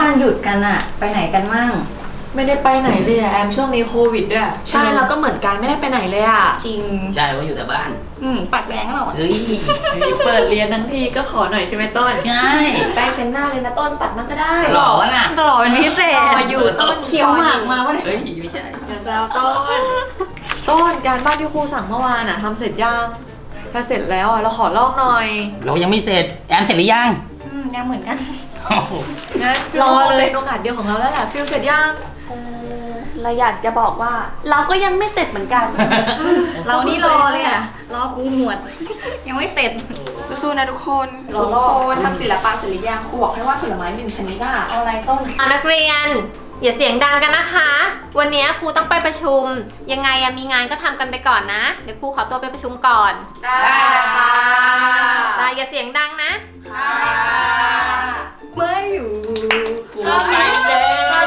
านหยุดกันอะไปไหนกันมั่งไม่ได้ไปไหนเลยอะแอมช่วงนี้โควิดด้วยใช่เราก็เหมือนกันไม่ได้ไปไหนเลยอะจริงใช่ว่าอยู่แต่บ้านปักแรงหรอเฮ้ยเปิดเรียนทั้งทีก็ขอหน่อยใช่ไหมต้นใช่แป้งเป็นหน้าเลยนะต้นปัดมันก็ได้หล่อวะน่ะหล่อเป็นพิเศษอยู่ต้นเขียวหมากมาวะเนี่ยเฮ้ยไม่ใช่อย่าแซวต้นการบ้านที่ครูสั่งเมื่อวานอะทำเสร็จยังถ้าเสร็จแล้วอะเราขอลอกหน่อยเรายังไม่เสร็จแอมเสร็จหรือยังยังเหมือนกันงั้นรอเลยโอกาสเดียวของเราแล้วแหละฟิลเสร็จยังเราอยากจะบอกว่าเราก็ยังไม่เสร็จเหมือนกันเรานี่รอเลยอะรอครูหมวดยังไม่เสร็จสู้ๆนะทุกคนทำศิลปะเสร็จหรือยังครูบอกให้วาดผลไม้1 ชนิดเอาอะไรต้นนักเรียนอย่าเสียงดังกันนะคะวันนี้ครูต้องไปประชุมยังไงมีงานก็ทำกันไปก่อนนะเดี๋ยวครูขอตัวไปประชุมก่อนได้ค่ะอย่าเสียงดังนะค่ะไม่อยู่ครูไปแล้ว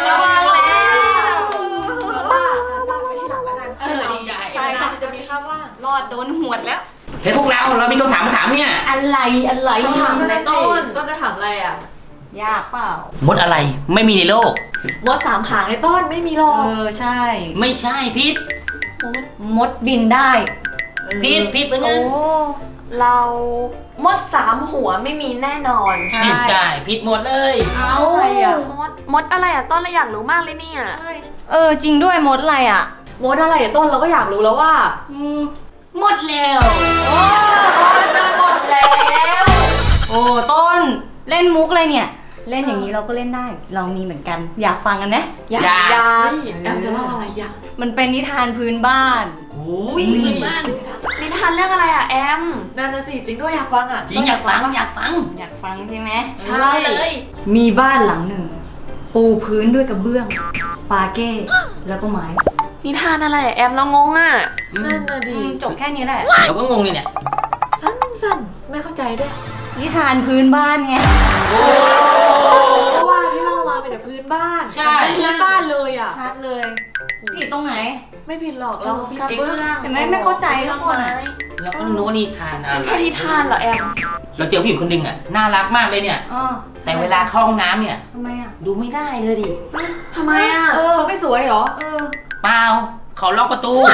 ใช่จะมีค่าว่างรอดโดนหวดแล้วเฮ้ยพวกเรามีคำถามมาถามเนี่ยอะไรถามอะไรต้นจะถามอะไรอ่ะยากเปล่ามดอะไรไม่มีในโลกมด3 ขาในต้นไม่มีหรอกใช่ไม่ใช่พิษมดบินได้พิษเป็นไงเรามด3 หัวไม่มีแน่นอนไม่ใช่พิษหมดเลยอะไรอะมดอะไรอะต้นเราอยากรู้มากเลยเนี่ยจริงด้วยมดอะไรอะมดอะไรต้นเราก็อยากรู้แล้วว่าหมดแล้วหมดแล้วโอ้ต้นเล่นมุกอะไรเนี่ยเล่นอย่างนี้เราก็เล่นได้เรามีเหมือนกันอยากฟังกันไหมอยากแอมจะเล่าอะไรอยากมันเป็นนิทานพื้นบ้านโอ้ยพื้นบ้านนิทานเรื่องอะไรอะแอมนั่นน่ะสิจริงด้วยอยากฟังอะจริงอยากฟังใช่ไหมใช่เลยมีบ้านหลังหนึ่งปูพื้นด้วยกระเบื้องปาเก้แล้วก็ไม้นิทานอะไรแอมเรางงอ่ะนั่นน่ะดิจบแค่นี้แหละเราก็งงเลยเนี่ยสั้นไม่เข้าใจด้วยนิทานพื้นบ้านไงเพราะว่าที่เล่ามาเป็นแต่พื้นบ้านใช่พื้นบ้านเลยอ่ะชัดเลยผิดตรงไหนไม่ผิดหรอกเราผิดเรื่องเห็นไหมไม่เข้าใจทุกคนแล้วก็รู้ว่านิทานอะไรใช่นิทานเหรอแอมเราเจอผู้หญิงคนหนึ่งอ่ะน่ารักมากเลยเนี่ยแต่เวลาเข้าห้องน้ำเนี่ยทำไมอ่ะดูไม่ได้เลยดิทำไมอ่ะเขาไม่สวยเหรอเปล่าเขาล็อกประตู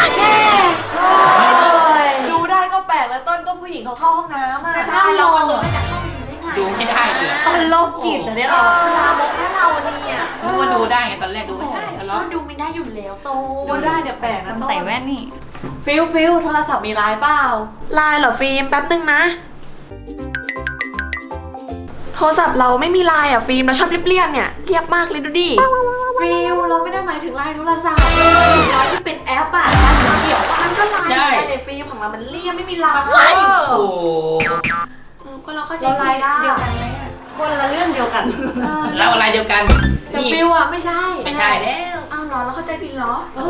ดูได้ก็แปลกแล้วต้นก็ผู้หญิงเขาเข้าห้องน้ำอ่ะใช่เราก็ตัวจะเข้าไปได้ไงดูไม่ได้เลยต้นโรคจิตเนี่ยเราบอกแค่เราเนี่ยรู้ว่าดูได้ไงตอนแรกดูไม่ได้ก็ดูไม่ได้อยู่แล้วโตดูได้เดี๋ยวแปลกนะใส่แว่นนี่ฟิลโทรศัพท์มีไลน์เปล่าไลน์เหรอฟิล์มแป๊บนึงนะโทรศัพท์เราไม่มีไลน์อ่ะฟิล์มเราชอบเรียบๆเนี่ยเรียบมากเลยดูดิฟิลเราไม่ได้หมายถึงไลน์โทรศัพท์ไลน์ที่เป็นแอปอ่ะเขียวมันก็ไลน์ในฟิล์มของเรามันเรียบไม่มีไลน์โอ้ก็เราเข้าใจไลน์เดียวกันไหมคนละเรื่องเดียวกันเราอะไรเดียวกันแต่ฟิลอ่ะไม่ใช่แล้วอ้าวเหรอเราเข้าใจผิดเหรอโอ้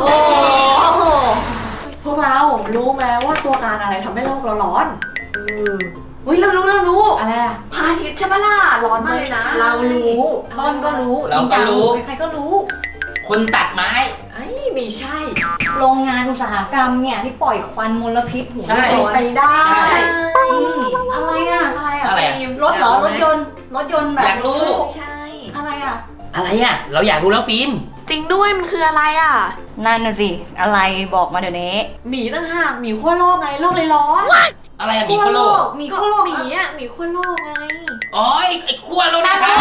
พวกเรารู้ไหมว่าตัวการอะไรทำให้โลกเราร้อนเฮ้ยเรารู้อะไรอะพาทิตย์ใช่ปะล่ะร้อนมากเลยนะเรารู้ต้นก็รู้เราก็รู้ใครก็รู้คนตัดไม้ไม่ใช่โรงงานอุตสาหกรรมเนี่ยที่ปล่อยควันมลพิษหัวร้อนไปได้อะไรอะรถเหรอรถยนต์แบบอยากรู้ใช่อะไรอะเราอยากรู้แล้วฟิล์มจริงด้วยมันคืออะไรอะนั่นน่ะสิอะไรบอกมาเดี๋ยวนี้หมีต่างหากหมีขั้วโลกไงโลกเลยร้อนอะไรหมีขั้วโลกหมีขั้วโลกหมีอ่ะหมีขั้วโลกไงอ๋อไอ้ขั้วโลกนะครับ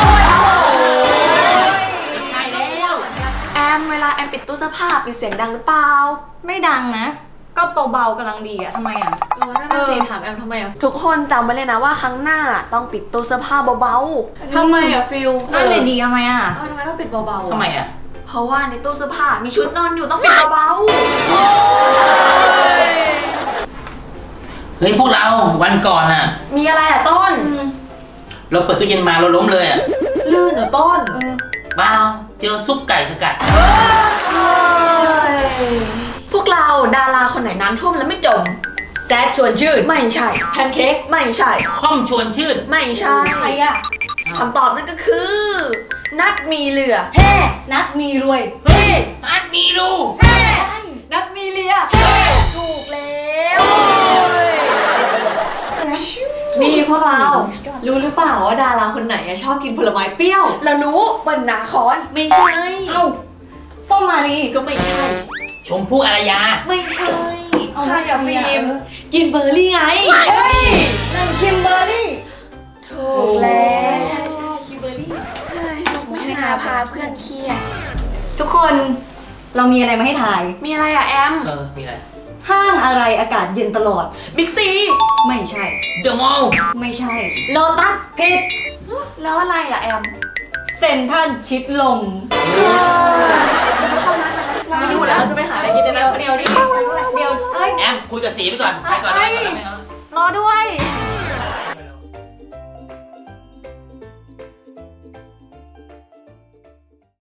ใช่แล้วแอมเวลาแอมปิดตู้เสื้อผ้าปิดเสียงดังหรือเปล่าไม่ดังนะก็เบาๆกำลังดีอะทำไมอะนั่นสิถามแอมทำไมอะทุกคนจำไว้เลยนะว่าครั้งหน้าต้องปิดตู้เสื้อผ้าเบาๆทำไมอะฟิลนั่นเลยดีทำไมอะทำไมต้องปิดเบาๆทำไมอะเพราะว่าในตู้เสื้อผ้ามีชุดนอนอยู่ต้องปิดเบาเฮ้ยพวกเราวันก่อนอะมีอะไรอะต้นเราเปิดตู้เย็นมาเราล้มเลยอะลื่นเหรอต้นเปล่าเจอซุปไก่สกัดพวกเราดาราคนไหนน้ำท่วมแล้วไม่จมแจ๊ดชวนชื่นไม่ใช่แพนเค้กไม่ใช่ค่อมชวนชื่นไม่ใช่ใครอะคำตอบนั่นก็คือนัดมีเรือเฮ้นัดมีรวยเฮ้นัดมีรูเฮ้นัดมีเลียถูกแล้วนี่พวกวกเรารู้หรือเปล่าว่าดาราคนไหนชอบกินผลไม้เปรี้ยวเรารู้เปิ้ลนาคอนไม่ใช่เอ้าส้มมาลีก็ไม่ใช่ชมพู่อารยาไม่ใช่ใช่อะฟิล์มกินเบอร์รี่ไงเฮ้ยนั่นคิมเบอร์รี่ถูกแล้วใช่คิมเบอร์รี่ไม่หาพาเพื่อนเครียดทุกคนเรามีอะไรมาให้ทายมีอะไรอะแอมมีอะไรห้างอะไรอากาศเย็นตลอดบิ๊กซีไม่ใช่เดอะมอลล์ไม่ใช่โลตัสผิดแล้วอะไรอะแอมเซ็นทรัลชิดลมเราไม่อยู่แล้วจะไปหาอะไรกินในนั้นเดี๋ยวเอ้ยแอมคุยกับสีไปก่อน ไปก่อนเอ้ยไปก่อนไม่เอารอด้วยเ